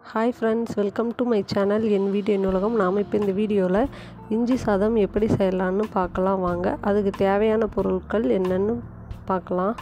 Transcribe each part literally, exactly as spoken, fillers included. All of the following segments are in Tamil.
Hi friends, welcome to my channel என் வீடு என் உலகம். நாம் இப்போ இந்த வீடியோவில் இஞ்சி சாதம் எப்படி செய்யலான்னு பார்க்கலாம் வாங்க. அதுக்கு தேவையான பொருட்கள் என்னென்னு பார்க்கலாம்.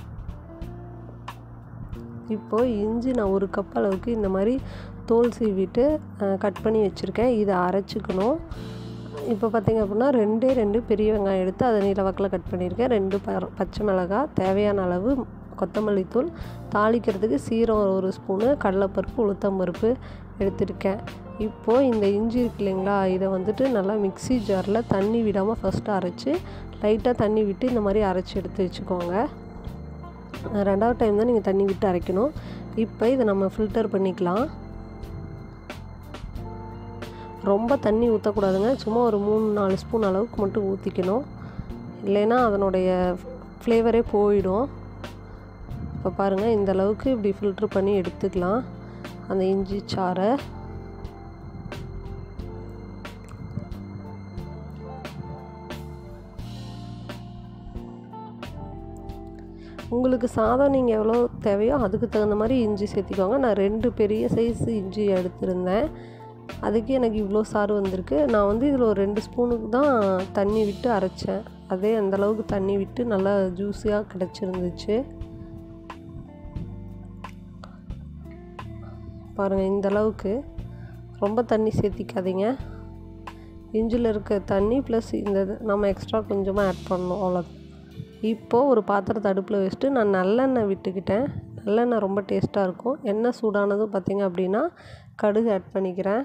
இப்போது இஞ்சி நான் ஒரு கப் அளவுக்கு இந்த மாதிரி தோல் சீவிட்டு கட் பண்ணி வச்சுருக்கேன். இதை அரைச்சிக்கணும். இப்போ பார்த்திங்க அப்படின்னா ரெண்டே ரெண்டு பெரிய வெங்காயம் எடுத்து அதை நீல வாக்கில் கட் பண்ணியிருக்கேன். ரெண்டு ப பச்சை மிளகாய், தேவையான அளவு கொத்தமல்லி தூள், தாளிக்கிறதுக்கு சீரகம் ஒரு ஸ்பூனு, கடலைப்பருப்பு, உளுத்தம்பருப்பு எடுத்துருக்கேன். இப்போது இந்த இஞ்சி இருக்கு இல்லைங்களா, இதை வந்துட்டு நல்லா மிக்ஸி ஜாரில் தண்ணி விடாமல் ஃபஸ்ட்டு அரைச்சி லைட்டாக தண்ணி விட்டு இந்த மாதிரி அரைச்சி எடுத்து வச்சுக்கோங்க. ரெண்டாவது டைம் தான் நீங்கள் தண்ணி விட்டு அரைக்கணும். இப்போ இதை நம்ம ஃபில்டர் பண்ணிக்கலாம். ரொம்ப தண்ணி ஊற்றக்கூடாதுங்க, சும்மா ஒரு மூணு நாலு ஸ்பூன் அளவுக்கு மட்டும் ஊற்றிக்கணும், இல்லைன்னா அதனுடைய ஃப்ளேவரே போயிடும். இப்போ பாருங்கள், இந்த அளவுக்கு இப்படி ஃபில்ட்ரு பண்ணி எடுத்துக்கலாம் அந்த இஞ்சி சாறை. உங்களுக்கு சாதம் நீங்கள் எவ்வளோ தேவையோ அதுக்கு தகுந்த மாதிரி இஞ்சி சேர்த்திக்கோங்க. நான் ரெண்டு பெரிய சைஸ் இஞ்சி எடுத்திருந்தேன், அதுக்கு எனக்கு இவ்வளோ சாறு வந்திருக்கு. நான் வந்து இதில் ஒரு ரெண்டு ஸ்பூனுக்கு தான் தண்ணி விட்டு அரைச்சேன். அதே அந்தளவுக்கு தண்ணி விட்டு நல்லா ஜூஸியாக கிடச்சிருந்துச்சு. பாருங்கள், இந்த அளவுக்கு ரொம்ப தண்ணி சேர்த்திக்காதீங்க. இஞ்சில் இருக்க தண்ணி ப்ளஸ் இந்த நம்ம எக்ஸ்ட்ரா கொஞ்சமாக ஆட் பண்ணணும், அவ்வளோ. இப்போது ஒரு பாத்திரத்தை அடுப்பில் வச்சுட்டு நான் நல்லெண்ணெய் விட்டுக்கிட்டேன். நல்லெண்ணெய் ரொம்ப டேஸ்ட்டாக இருக்கும். எண்ணெய் சூடானதும் பார்த்திங்க அப்படின்னா கடுகு ஆட் பண்ணிக்கிறேன்.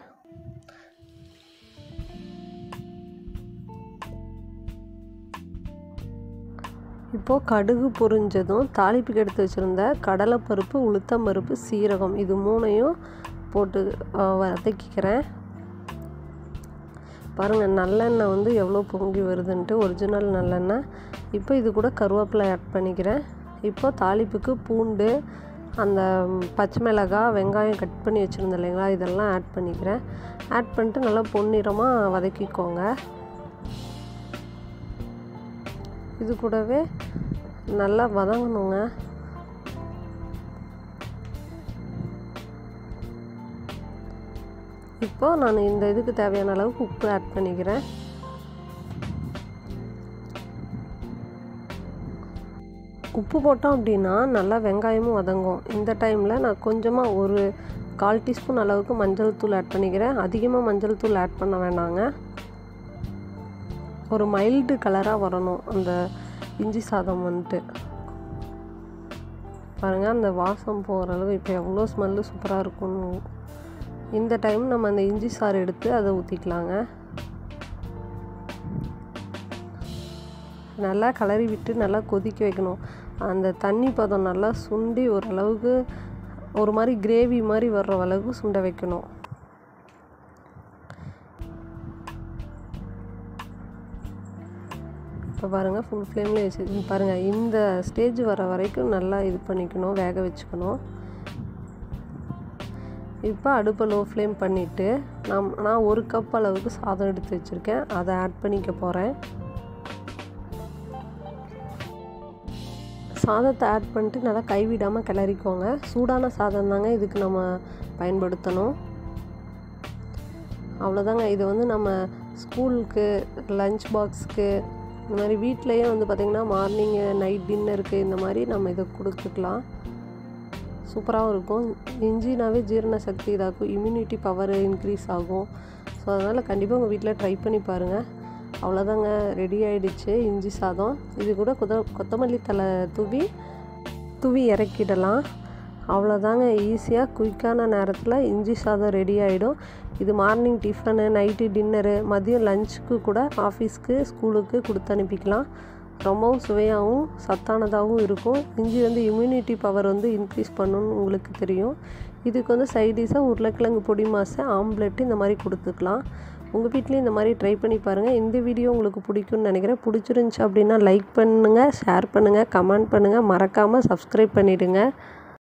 இப்போது கடுகு பொரிஞ்சதும் தாளிப்புக்கு எடுத்து வச்சுருந்த கடலைப்பருப்பு, உளுத்தம்பருப்பு, சீரகம் இது மூணையும் போட்டு வதக்கிக்கிறேன். பாருங்கள், நல்லெண்ணெய் வந்து எவ்வளோ பொங்கி வருதுன்ட்டு, ஒரிஜினல் நல்லெண்ணெய். இப்போ இது கூட கருவேப்பிலை ஆட் பண்ணிக்கிறேன். இப்போ தாளிப்புக்கு பூண்டு, அந்த பச்சை மிளகாய், வெங்காயம் கட் பண்ணி வச்சுருந்தேன் இல்லைங்களா, இதெல்லாம் ஆட் பண்ணிக்கிறேன். ஆட் பண்ணிட்டு நல்லா பொன்னிறமாக வதக்கிக்கோங்க. இது கூடவே நல்லா வதங்கணுங்க. இப்போ நான் இந்த இதுக்கு தேவையான அளவுக்கு உப்பு ஆட் பண்ணிக்கிறேன். உப்பு போட்டோம் அப்படின்னா நல்லா வெங்காயமும் வதங்கும். இந்த டைமில் நான் கொஞ்சமாக ஒரு கால் டீஸ்பூன் அளவுக்கு மஞ்சள் தூள் ஆட் பண்ணிக்கிறேன். அதிகமாக மஞ்சள் தூள் ஆட் பண்ண வேண்டாங்க, ஒரு மைல்டு கலராக வரணும் அந்த இஞ்சி சாதம் வந்துட்டு. பாருங்கள், அந்த வாசம் போகிற அளவு இப்போ எவ்வளோ ஸ்மெல்லு சூப்பராக இருக்கும்னு. இந்த டைம் நம்ம அந்த இஞ்சி சாறு எடுத்து அதை ஊற்றிக்கலாங்க. நல்லா கலரி விட்டு நல்லா கொதிக்க வைக்கணும். அந்த தண்ணி பதம் நல்லா சுண்டி ஓரளவுக்கு ஒரு மாதிரி கிரேவி மாதிரி வர்ற அளவுக்கு சுண்ட வைக்கணும். இப்போ பாருங்கள், ஃபுல் ஃப்ளேமில் வச்சு பாருங்கள், இந்த ஸ்டேஜ் வர வரைக்கும் நல்லா இது பண்ணிக்கணும், வேக வச்சுக்கணும். இப்போ அடுப்பை லோ ஃப்ளேம் பண்ணிவிட்டு நான் நான் ஒரு கப் அளவுக்கு சாதம் எடுத்து வச்சுருக்கேன், அதை ஆட் பண்ணிக்க போகிறேன். சாதத்தை ஆட் பண்ணிட்டு நல்லா கைவிடாமல் கிளறிக்கோங்க. சூடான சாதம் தாங்க இதுக்கு நம்ம பயன்படுத்தணும். அவ்வளோதாங்க. இது வந்து நம்ம ஸ்கூலுக்கு, லஞ்ச் பாக்ஸுக்கு, இந்த மாதிரி வீட்டிலையே வந்து பார்த்திங்கன்னா மார்னிங்கு, நைட் டின்னருக்கு இந்த மாதிரி நம்ம இதை கொடுத்துக்கலாம். சூப்பராகவும் இருக்கும். இஞ்சினாவே ஜீரண சக்தி இதாகும், இம்யூனிட்டி பவர் இன்க்ரீஸ் ஆகும். ஸோ அதனால் கண்டிப்பாக உங்கள் வீட்டில் ட்ரை பண்ணி பாருங்கள். அவ்வளோதாங்க, ரெடி ஆகிடுச்சு இஞ்சி சாதம். இது கூட கொத்த கொத்தமல்லி தலை தூவி தூவி இறக்கிடலாம். அவ்வளோதாங்க, ஈஸியாக குயிக்கான நேரத்தில் இஞ்சி சாதம் ரெடி ஆகிடும். இது மார்னிங் டிஃபனு, நைட்டு டின்னரு, மதியம் லஞ்சுக்கு கூட ஆஃபீஸ்க்கு, ஸ்கூலுக்கு கொடுத்து அனுப்பிக்கலாம். ரொம்பவும் சுவையாகவும் சத்தானதாகவும் இருக்கும். இஞ்சி வந்து இம்யூனிட்டி பவர் வந்து இன்க்ரீஸ் பண்ணணும்னு உங்களுக்கு தெரியும். இதுக்கு வந்து சைடிஷாக உருளைக்கிழங்கு பொடி மாசு, ஆம்லெட்டு இந்த மாதிரி கொடுத்துக்கலாம். உங்கள் வீட்லேயும் இந்த மாதிரி ட்ரை பண்ணி பாருங்கள். இந்த வீடியோ உங்களுக்கு பிடிக்கும்னு நினைக்கிறேன். பிடிச்சிருந்துச்சி அப்படின்னா லைக் பண்ணுங்கள், ஷேர் பண்ணுங்கள், கமெண்ட் பண்ணுங்கள், மறக்காமல் சப்ஸ்கிரைப் பண்ணிவிடுங்க.